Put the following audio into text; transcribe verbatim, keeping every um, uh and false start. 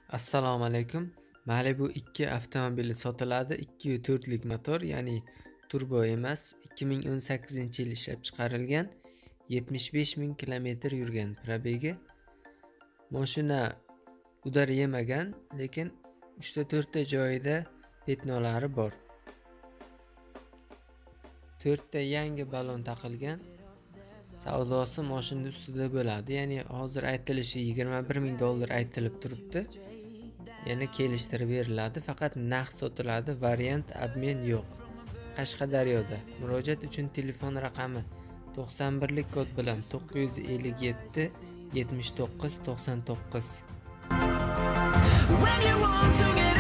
Assalomu alaykum. Malibu ikki avtomobili sotiladi. ikki va to'rt lik motor, ya'ni turbo emas. ikki ming o'n sakkizinchi yil ishlab chiqarilgan. yetmish besh ming kilometr yurgan probegi. Mashina udar yemagan, lekin uchta to'rtta joyida petnolari bor. to'rtta yangi balon taqilgan. Savdosi mashina ustida bo'ladi. Ya'ni hozir aytilishi yigirma bir ming dollar aytilib turibdi. Yana kelishtirib beriladi, faqat naqd sotiladi, variant obmen yo'q. Qashqadaryoda. Murojaat uchun telefon raqami to'qson bir lik kod bilan to'qqiz yuz ellik yetti yetmish to'qqiz to'qson to'qqiz. When you want to get